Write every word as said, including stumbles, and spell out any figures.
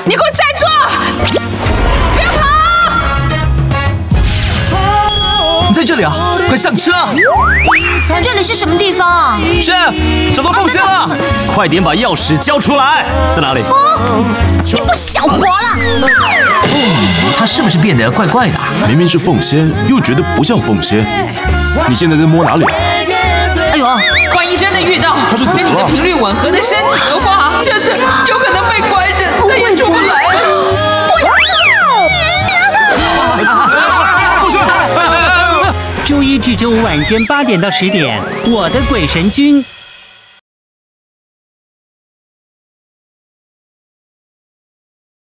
你给我站住！不要跑！ 你在这里啊，快上车！ 这里是什么地方啊 ？Chef， 找到凤仙了！ 快点把钥匙交出来，在哪里？ 哦，你不想活了？ 他是不是变得怪怪的？ 明明是凤仙，又觉得不像凤仙。你现在在摸哪里？ 哎呦， 万一真的遇到跟你的频率吻合的身体的话，真的有可能被关着，再也出不来了。 我要出去！ 周一至周五晚间八点到十点，我的鬼神君。